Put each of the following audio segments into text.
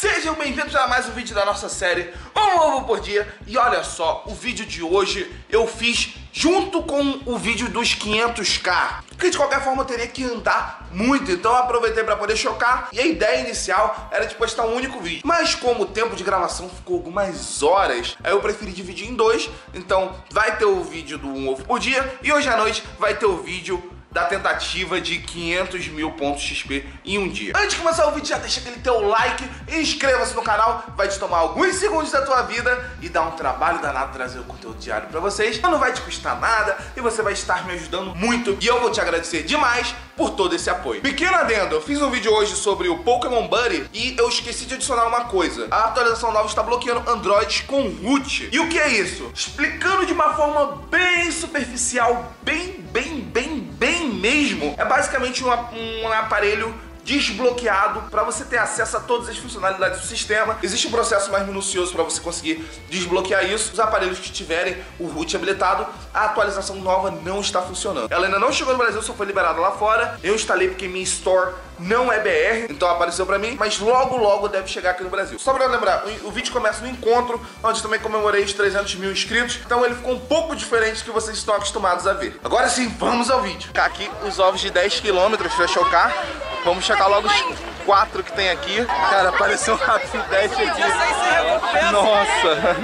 Sejam bem-vindos a mais um vídeo da nossa série Um Ovo por Dia. E olha só, o vídeo de hoje eu fiz junto com o vídeo dos 500k, porque de qualquer forma eu teria que andar muito, então eu aproveitei para poder chocar. E a ideia inicial era de postar um único vídeo, mas como o tempo de gravação ficou algumas horas, aí eu preferi dividir em dois. Então vai ter o vídeo do Um Ovo por Dia e hoje à noite vai ter o vídeo da tentativa de 500 mil pontos XP em um dia. Antes de começar o vídeo, já deixa aquele teu like, inscreva-se no canal, vai te tomar alguns segundos da tua vida e dá um trabalho danado trazer o conteúdo diário pra vocês. Não vai te custar nada e você vai estar me ajudando muito e eu vou te agradecer demais por todo esse apoio. Pequeno adendo, eu fiz um vídeo hoje sobre o Pokémon Buddy e eu esqueci de adicionar uma coisa. A atualização nova está bloqueando Android com root. E o que é isso? Explicando de uma forma bem superficial, bem mesmo, é basicamente um aparelho desbloqueado para você ter acesso a todas as funcionalidades do sistema. Existe um processo mais minucioso para você conseguir desbloquear isso. Os aparelhos que tiverem o root habilitado, a atualização nova não está funcionando. Ela ainda não chegou no Brasil, só foi liberada lá fora. Eu instalei porque minha store não é BR, então apareceu pra mim, mas logo deve chegar aqui no Brasil. Só pra lembrar, o vídeo começa no encontro, onde também comemorei os 300 mil inscritos, então ele ficou um pouco diferente do que vocês estão acostumados a ver. Agora sim, vamos ao vídeo. Aqui os ovos de 10 km pra chocar. Vamos checar logo os 4 que tem aqui. Cara, apareceu um Rapid Dash aqui. Nossa!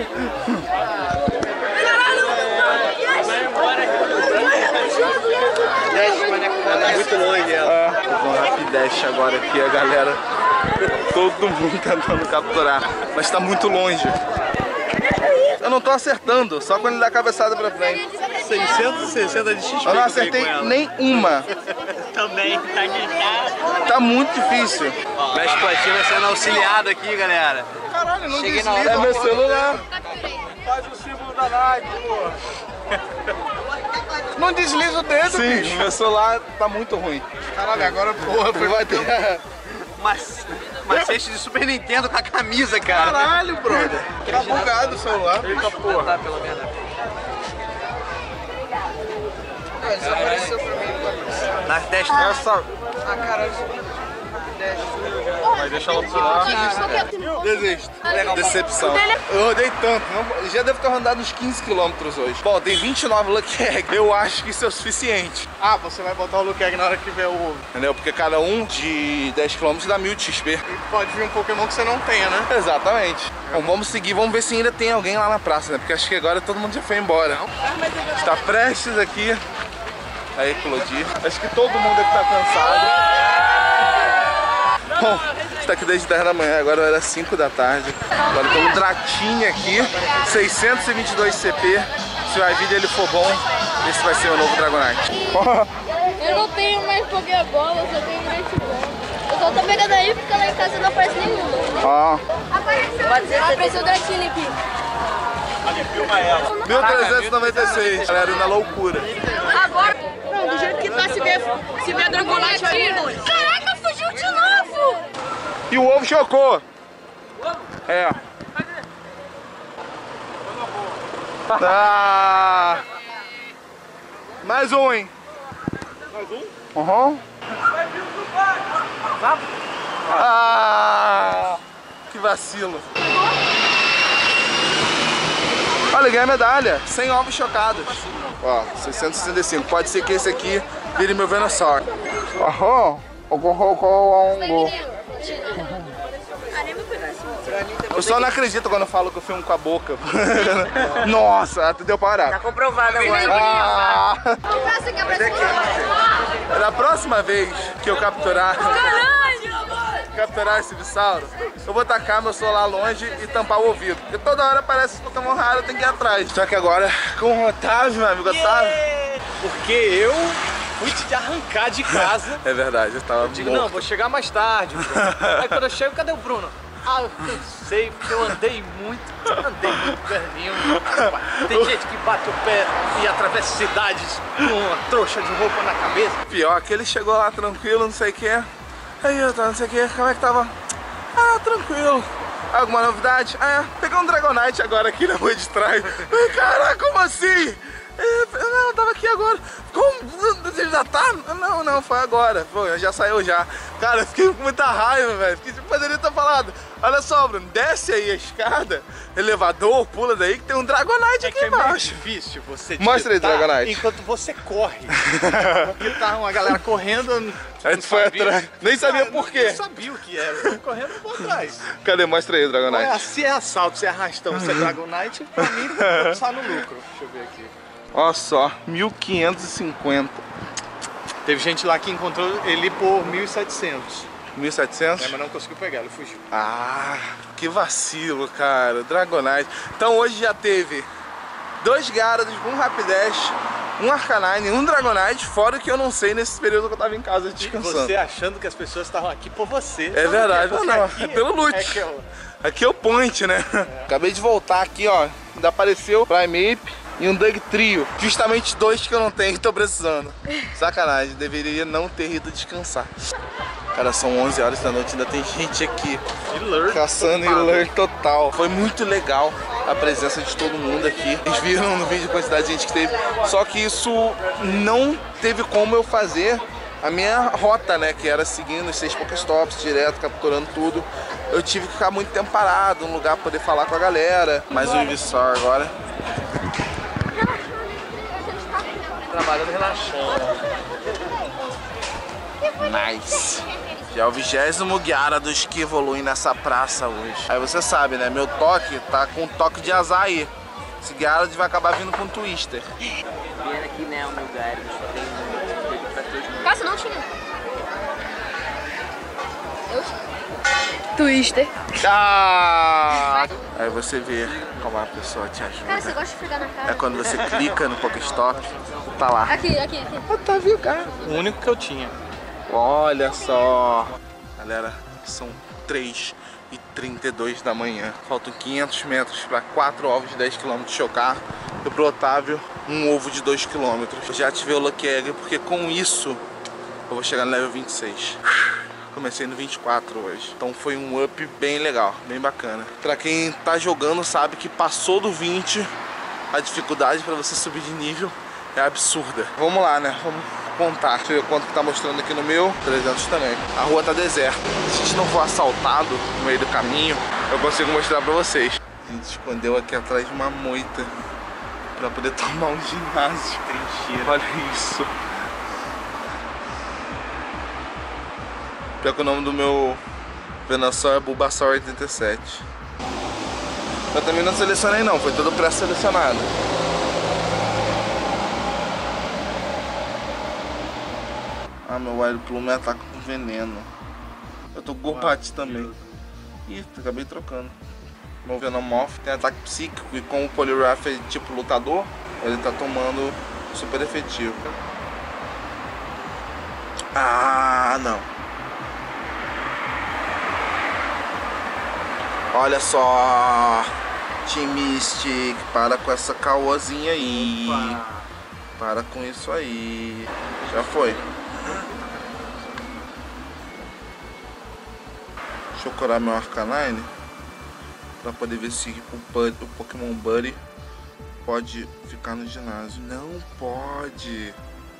Tá muito longe ela. Um Rapid Dash agora aqui, a galera. Todo mundo tentando capturar, mas tá muito longe. Eu não tô acertando, só quando ele dá a cabeçada pra frente. 660 de XP. Eu não acertei nenhuma. Também, tá gritado. Tá muito difícil. Mestre Platina sendo auxiliado aqui, galera. Caralho, não Cheguei desliga. na hora. É meu celular. Faz o símbolo da Nike, pô. Não desliza o dedo, sim, bicho. Meu celular tá muito ruim. Caralho, agora, porra, vai ter... Mas cesta de Super Nintendo com a camisa, cara. Caralho, brother. Tá bugado o celular. Eita porra. Tá, pelo menos. Desapareceu pra mim. Nas testes. Essa... Ah, caralho. Mas deixa ela pro lado. Desisto. Decepção. Eu rodei tanto. Não, já devo ter rodado uns 15 km hoje. Bom, tem 29 Lucky Egg. Eu acho que isso é o suficiente. Ah, você vai botar o Lucky Egg na hora que vier o ovo. Entendeu? Porque cada um de 10 km dá 1000 de XP. E pode vir um Pokémon que você não tenha, né? Exatamente. Bom, vamos seguir, vamos ver se ainda tem alguém lá na praça, né? Porque acho que agora todo mundo já foi embora. Está prestes aqui a eclodir. Acho que todo mundo aqui tá cansado. Bom, está aqui desde 10 da manhã, agora era 5 da tarde. Agora tem um Dratinha aqui, 622 CP. Se o vídeo ele for bom, esse vai ser o novo Dragonite. Eu não tenho mais Pokébola, eu só tenho Great Ball. Eu só tô pegando aí porque lá em casa não aparece nenhum. Ó. Apareceu o Dratinha aqui. 1396, galera, na loucura. Agora, não, do jeito que tá, se vier Dragonite, vai vir dois. Caraca, fugiu de novo! E o ovo chocou. É. Ah. Mais um, hein? Mais um? Uhum. Ah, que vacilo. Olha, ganhei a medalha. 100 ovos chocados. Ó, 665. Pode ser que esse aqui vire meu Venusaur. Aham. Eu só não acredito quando eu falo que eu filmo com a boca. Nossa, tu deu parar. Tá comprovado agora. Ah. Da próxima vez que eu capturar esse Visauro, eu vou tacar meu celular longe e tampar o ouvido. Porque toda hora aparece esse Pokémon raro, eu tenho que ir atrás. Só que agora com o Otávio, meu amigo Otávio. Porque eu fui te arrancar de casa. É verdade, eu tava Digo, não, vou chegar mais tarde. Aí quando eu chego, cadê o Bruno? Ah, eu sei, porque eu andei muito perninho. Tem gente que bate o pé e atravessa cidades com uma trouxa de roupa na cabeça. Pior que ele chegou lá tranquilo, não sei o que. Aí eu tava, não sei o que, como é que tava? Ah, tranquilo. Alguma novidade? Ah, é, peguei um Dragonite agora aqui na rua de trás. Caraca, como assim? Não, eu tava aqui agora. Como? Você já tá? Não, foi agora. Pô, já saiu já. Cara, eu fiquei com muita raiva, velho. Poderia ter falado. Olha só, Bruno, desce aí a escada, elevador, pula daí que tem um Dragonite aqui embaixo. É difícil você Mostra aí, Dragonite. enquanto você corre. Porque tá uma galera correndo. Aí tu foi atrás. Nem sabia por quê. Não sabia o que era. Eu fui correndo por trás. Cadê? Mostra aí o Dragonite. Se é assalto, se é arrastão, se é Dragonite, pra mim tá no lucro. Deixa eu ver aqui. Olha só, 1550. Teve gente lá que encontrou ele por 1.700. 1700? Mas não conseguiu pegar, ele fugiu. Ah, que vacilo, cara. Dragonite. Então hoje já teve 2 Gyarados, um Rapidash, um Arcanine, um Dragonite, fora o que eu não sei nesse período que eu tava em casa descansando. Você achando que as pessoas estavam aqui por você. É verdade, não, é pelo loot. Aqui é o point, né? Acabei de voltar aqui, ó. Ainda apareceu Primeape e um Doug Trio. Justamente 2 que eu não tenho e tô precisando. Sacanagem, deveria não ter ido descansar. Cara, são 11 horas da noite, ainda tem gente aqui caçando e lure total. Foi muito legal a presença de todo mundo aqui. Vocês viram no vídeo a quantidade de gente que teve. Só que isso não teve como eu fazer a minha rota, né? Que era seguindo os 6 Pokéstops, direto, capturando tudo. Eu tive que ficar muito tempo parado, num lugar pra poder falar com a galera. Mais um Ivysaur agora. Trabalhando relaxando. Nice. Já é o 20º Gyarados que evolui nessa praça hoje. Aí você sabe, né? Meu toque tá com um toque de azar aí. Esse Gyarados vai acabar vindo com um Twister. Vendo aqui, né, o meu Gyarados tem Cássio, não tinha. Eu tinha. Twister. Ah! Aí você vê como a pessoa te ajuda. Cara, você gosta de pegar na cara? É quando você clica no Pokéstop, tá lá. Aqui. Otávio, cara. O único que eu tinha. Olha só. Galera, são 3h32 da manhã. Faltam 500 metros para 4 ovos de 10 km chocar. E pro Otávio, um ovo de 2 km. Já ativei o Lucky Egg, porque com isso eu vou chegar no level 26. Comecei no 24 hoje. Então foi um up bem legal, bem bacana. Pra quem tá jogando sabe que passou do 20, a dificuldade pra você subir de nível é absurda. Vamos lá, né? Vamos contar. Deixa eu ver quanto que tá mostrando aqui no meu. 300 também. A rua tá deserta. Se a gente não for assaltado no meio do caminho, eu consigo mostrar pra vocês. A gente escondeu aqui atrás de uma moita pra poder tomar um ginásio. Trincheira. Olha isso. Pior que o nome do meu Venusaur é Bulbasaur 87. Eu também não selecionei não, foi tudo pré-selecionado. Ah, meu Wild Plume ataca com veneno. Eu tô com Golbat também. Ih, acabei trocando. Meu Venomoth tem ataque psíquico e como o Poliwrath é tipo lutador, ele tá tomando super efetivo. Ah, não. Olha só, Teamistic, para com essa caosinha aí. Opa. Para com isso aí. Já foi. Deixa eu curar meu Arcanine para poder ver se o Pokémon Buddy pode ficar no ginásio. Não pode.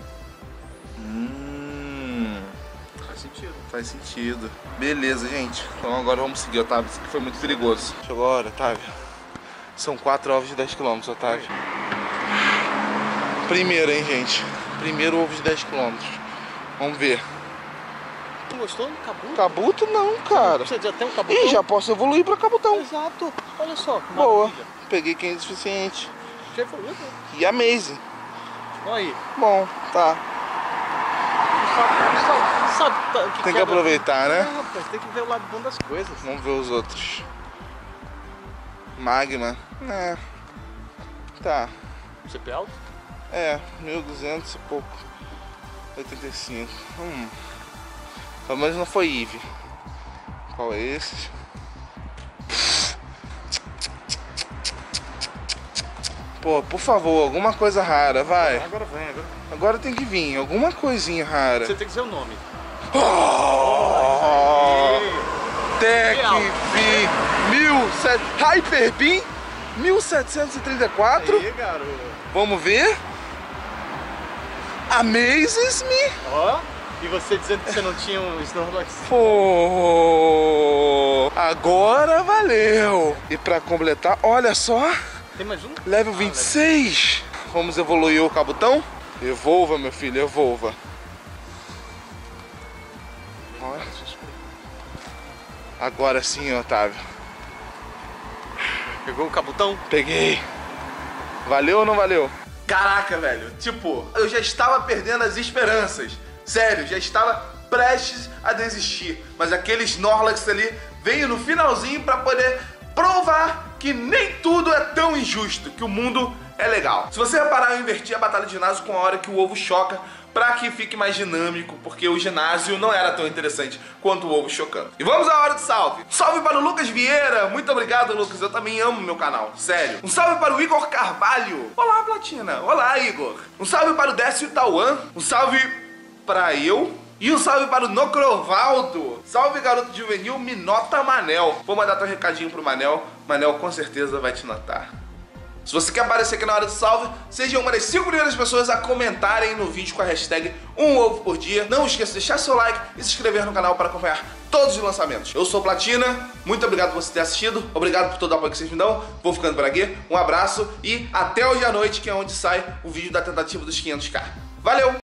Faz sentido. Faz sentido. Beleza, gente. Então agora vamos seguir, Otávio. Isso aqui foi muito perigoso. Chegou a hora, Otávio. São 4 ovos de 10 km, Otávio. Primeiro, hein, gente. Primeiro ovo de 10 km. Vamos ver. Tu gostou do Kabuto? Kabuto não, cara. Você já tem um Kabutão? Ih, já posso evoluir pra Kabutão. Exato. Olha só. Boa. Maravilha. Peguei 500 suficiente. Já evoluiu? E Amazing. Olha aí. Bom, tá. Sabe tem que aproveitar, né? É, rapaz, tem que ver o lado bom das coisas. Vamos ver os outros. Magma. É. Tá. CP alto? É, 1200 e pouco. 85. Pelo menos não foi Eevee. Qual é esse? Pô, por favor, alguma coisa rara, vai. Agora vem, agora. Agora tem que vir, alguma coisinha rara. Você tem que dizer o nome. Tech V 1700 Hyper Beam 1734. Aí, garoto. Vamos ver? amazes me. Ó, e você dizendo que você não tinha um Snorlax. Pô, agora valeu. E pra completar, olha só, Tem mais um? level 26. Vamos evoluir o Kabutão? Evolva, meu filho, evolva. Olha. Agora sim, Otávio. Pegou o Kabutão? Peguei. Valeu ou não valeu? Caraca, velho. Tipo, eu já estava perdendo as esperanças. Sério, já estava prestes a desistir. Mas aquele Snorlax ali veio no finalzinho pra poder provar que nem tudo é tão injusto, que o mundo é legal. Se você reparar, eu inverti a batalha de ginásio com a hora que o ovo choca, pra que fique mais dinâmico, porque o ginásio não era tão interessante quanto o ovo chocando. E vamos à hora do salve. Salve para o Lucas Vieira. Muito obrigado, Lucas. Eu também amo meu canal, sério. Um salve para o Igor Carvalho. Olá, Platina. Olá, Igor. Um salve para o Décio Tauan. Um salve para eu. E um salve para o Nocrovaldo. Salve, garoto juvenil Minota Manel. Vou mandar teu recadinho pro Manel. Manel com certeza vai te notar. Se você quer aparecer aqui na hora do salve, seja uma das 5 primeiras pessoas a comentarem no vídeo com a hashtag #OvoPorDia. Não esqueça de deixar seu like e se inscrever no canal para acompanhar todos os lançamentos. Eu sou Platina, muito obrigado por você ter assistido, obrigado por todo o apoio que vocês me dão. Vou ficando por aqui, um abraço e até hoje à noite, que é onde sai o vídeo da tentativa dos 500k. Valeu!